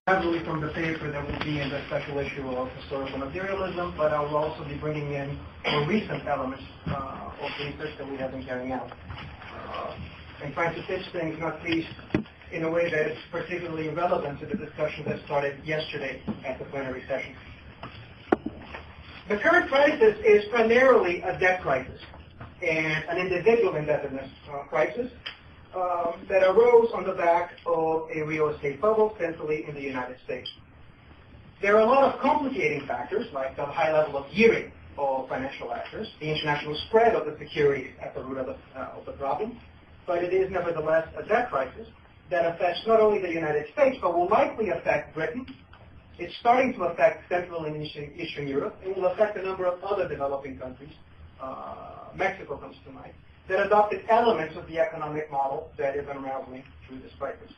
Gradually from the paper that will be in the special issue of historical materialism, but I will also be bringing in more recent elements of research that we have been carrying out. And trying to pitch things not least in a way that is particularly relevant to the discussion that started yesterday at the plenary session. The current crisis is primarily a debt crisis and an individual indebtedness crisis that arose on the back of a real estate bubble, centrally in the United States. There are a lot of complicating factors, like the high level of gearing of financial actors, the international spread of the securities at the root of the problem, but it is nevertheless a debt crisis that affects not only the United States, but will likely affect Britain. It's starting to affect Central and Eastern Europe. It will affect a number of other developing countries. Mexico comes to mind, that adopted elements of the economic model that is unraveling through this crisis.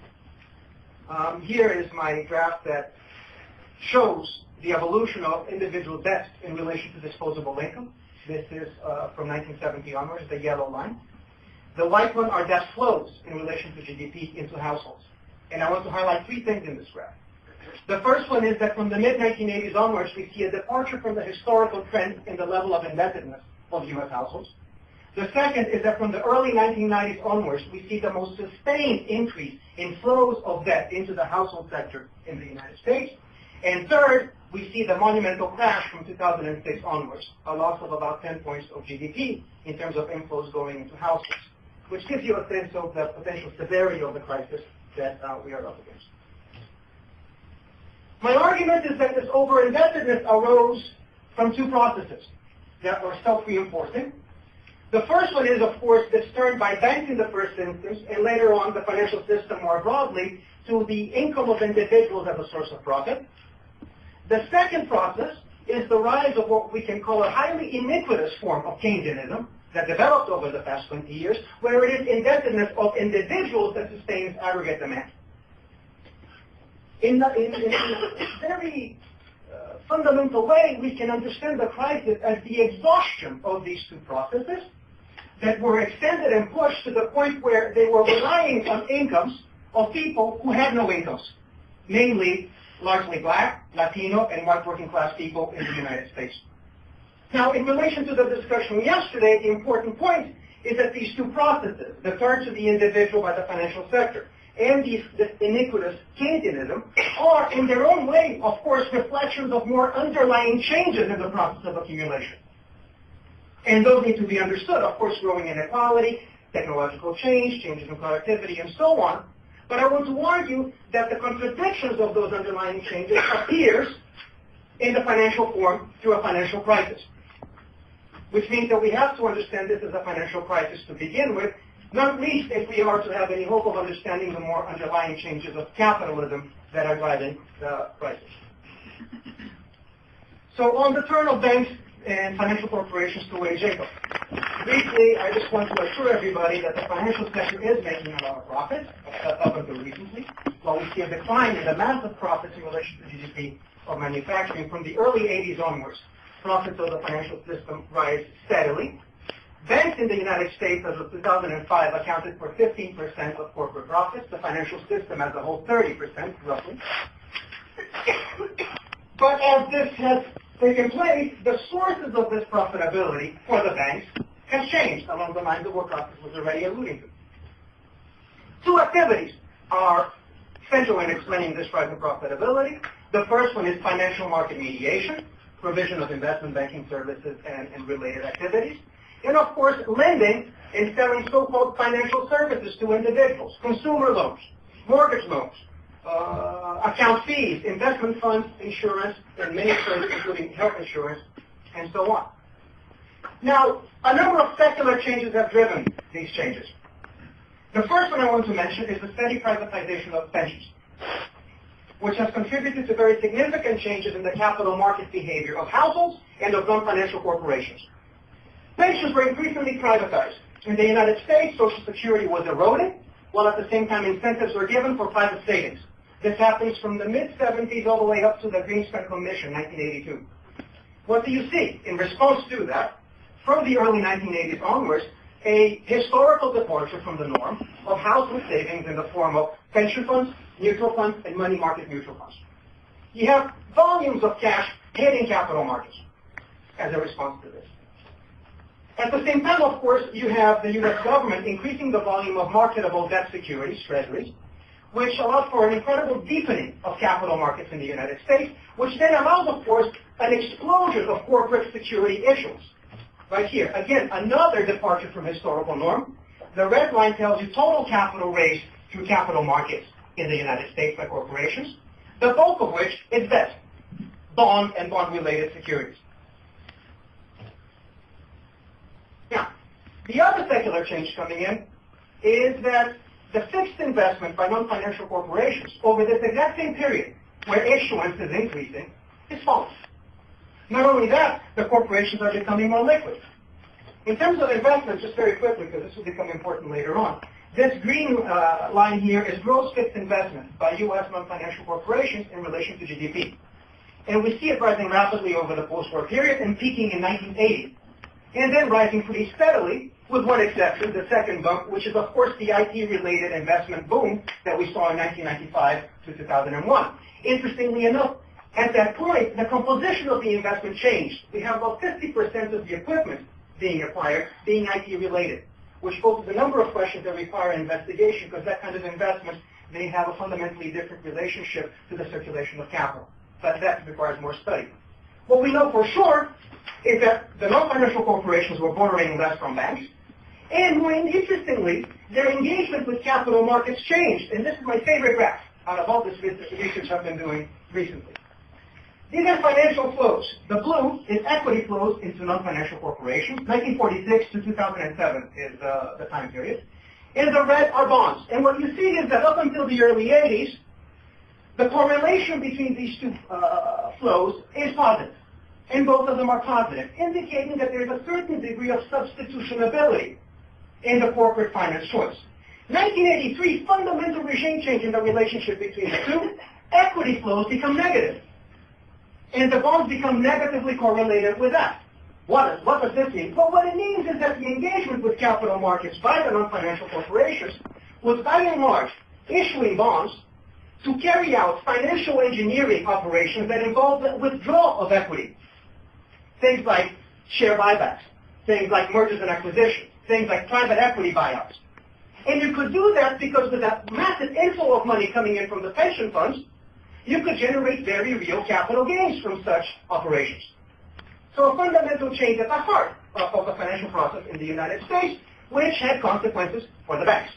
Here is my graph that shows the evolution of individual debt in relation to disposable income. This is from 1970 onwards, the yellow line. The white one are debt flows in relation to GDP into households. And I want to highlight three things in this graph. The first one is that from the mid-1980s onwards, we see a departure from the historical trend in the level of indebtedness of U.S. households. The second is that from the early 1990s onwards, we see the most sustained increase in flows of debt into the household sector in the United States. And third, we see the monumental crash from 2006 onwards, a loss of about 10 points of GDP in terms of inflows going into households, which gives you a sense of the potential severity of the crisis that we are up against. My argument is that this over-indebtedness arose from two processes that were self-reinforcing. The first one is, of course, discerned by banks in the first instance, and later on the financial system more broadly, to the income of individuals as a source of profit. The second process is the rise of what we can call a highly iniquitous form of Keynesianism that developed over the past 20 years, where it is indebtedness of individuals that sustains aggregate demand. In a very fundamental way, we can understand the crisis as the exhaustion of these two processes that were extended and pushed to the point where they were relying on incomes of people who had no incomes, namely largely black, Latino, and white working class people in the United States. Now, in relation to the discussion yesterday, the important point is that these two processes, the turn to the individual by the financial sector and this iniquitous Keynesianism, are in their own way, of course, reflections of more underlying changes in the process of accumulation. And those need to be understood, of course, growing inequality, technological change, changes in productivity, and so on. But I want to argue that the contradictions of those underlying changes appears in the financial form through a financial crisis, which means that we have to understand this as a financial crisis to begin with, not least if we are to have any hope of understanding the more underlying changes of capitalism that are driving the crisis. So on the turn of banks and financial corporations to wage income, briefly, I just want to assure everybody that the financial sector is making a lot of profits, up until recently, while we see a decline in the massive profits in relation to GDP of manufacturing from the early 80s onwards. Profits of the financial system rise steadily. Banks in the United States as of 2005 accounted for 15% of corporate profits, the financial system as a whole 30%, roughly. But as this has taken place, the sources of this profitability for the banks has changed along the lines of what Proctor was already alluding to. Two activities are central in explaining this rise in profitability. The first one is financial market mediation, provision of investment banking services and related activities. And of course, lending and selling so-called financial services to individuals, consumer loans, mortgage loans, account fees, investment funds, insurance, and many services, including health insurance, and so on. Now, a number of secular changes have driven these changes. The first one I want to mention is the steady privatization of pensions, which has contributed to very significant changes in the capital market behavior of households and of non-financial corporations. Pensions were increasingly privatized. In the United States, Social Security was eroded, while at the same time incentives were given for private savings. This happens from the mid-70s all the way up to the Greenspan Commission, 1982. What do you see? In response to that, from the early 1980s onwards, a historical departure from the norm of household savings in the form of pension funds, mutual funds, and money market mutual funds. You have volumes of cash hitting capital markets as a response to this. At the same time, of course, you have the U.S. government increasing the volume of marketable debt securities, treasuries, which allows for an incredible deepening of capital markets in the United States, which then allows, of course, an explosion of corporate security issuance. Right here, again, another departure from historical norm. The red line tells you total capital raised through capital markets in the United States by corporations, the bulk of which is debt, bond and bond-related securities. Now, the other secular change coming in is that the fixed investment by non-financial corporations over this exact same period where issuance is increasing is falling. Not only that, the corporations are becoming more liquid. In terms of investment, just very quickly, because this will become important later on, this green line here is gross fixed investment by U.S. non-financial corporations in relation to GDP. And we see it rising rapidly over the post-war period and peaking in 1980. And then rising pretty steadily, with one exception, the second bump, which is, of course, the IT-related investment boom that we saw in 1995 to 2001. Interestingly enough, at that point, the composition of the investment changed. We have about 50% of the equipment being acquired being IT-related, which poses a number of questions that require investigation, because that kind of investment may have a fundamentally different relationship to the circulation of capital. But that requires more study. What we know for sure is that the non-financial corporations were borrowing less from banks, and more interestingly, their engagement with capital markets changed. And this is my favorite graph out of all this research I've been doing recently. These are financial flows. The blue is equity flows into non-financial corporations. 1946 to 2007 is the time period. And the red are bonds. And what you see is that up until the early 80s, the correlation between these two flows is positive. And both of them are positive, indicating that there's a certain degree of substitutionability in the corporate finance choice. 1983, fundamental regime change in the relationship between the two. Equity flows become negative. And the bonds become negatively correlated with that. What does this mean? Well, what it means is that the engagement with capital markets by the non-financial corporations was by and large issuing bonds to carry out financial engineering operations that involved the withdrawal of equity. Things like share buybacks, things like mergers and acquisitions, things like private equity buyouts. And you could do that because with that massive inflow of money coming in from the pension funds, you could generate very real capital gains from such operations. So a fundamental change at the heart of the financial process in the United States, which had consequences for the banks.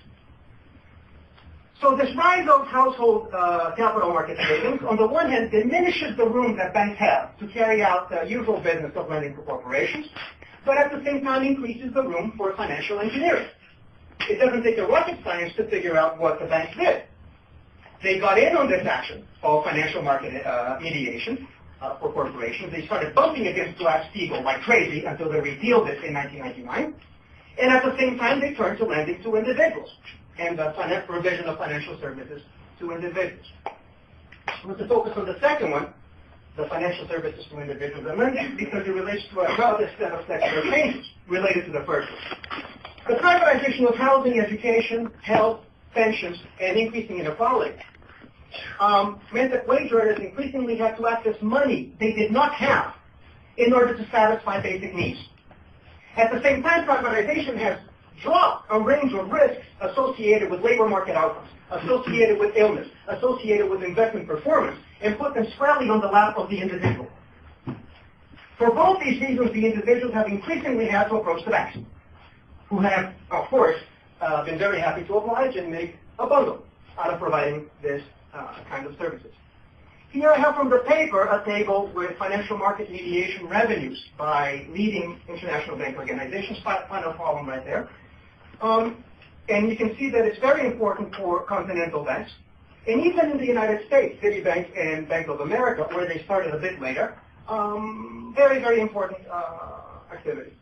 So this rise of household capital market savings, on the one hand, diminishes the room that banks have to carry out the usual business of lending to corporations, but at the same time increases the room for financial engineering. It doesn't take a rocket science to figure out what the banks did. They got in on this action called financial market mediation for corporations. They started bumping against Glass-Steagall like crazy until they repealed it in 1999. And at the same time, they turned to lending to individuals and the provision of financial services to individuals. Let's focus on the second one, the financial services to individuals and lending, because it relates to a broader set of secular changes related to the first one. The privatization of housing, education, health, pensions, and increasing inequality meant that wage earners increasingly had to access money they did not have in order to satisfy basic needs. At the same time, privatization has dropped a range of risks associated with labor market outcomes, associated with illness, associated with investment performance, and put them squarely on the lap of the individual. For both these reasons, the individuals have increasingly had to approach the banks, who have, of course, been very happy to oblige and make a bundle out of providing this kind of services. Here I have from the paper a table with financial market mediation revenues by leading international bank organizations, final column right there. And you can see that it's very important for continental banks. And even in the United States, Citibank and Bank of America, where they started a bit later, very, very important activity.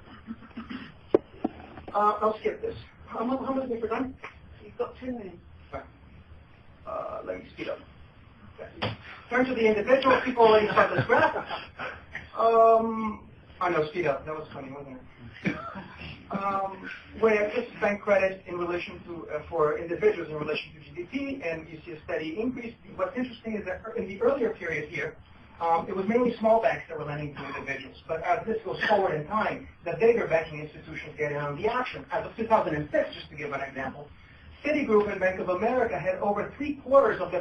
I'll skip this. How much have we done? You've got 2 minutes. Right. Let me speed up. Okay. Turn to the individual. People already have this graph. I know, speed up. That was funny, wasn't it? where this is bank credit in relation to, for individuals in relation to GDP, and you see a steady increase. What's interesting is that in the earlier period here, it was mainly small banks that were lending to individuals. But as this goes forward in time, the bigger banking institutions get in on the action. As of 2006, just to give an example, Citigroup and Bank of America had over 3/4 of the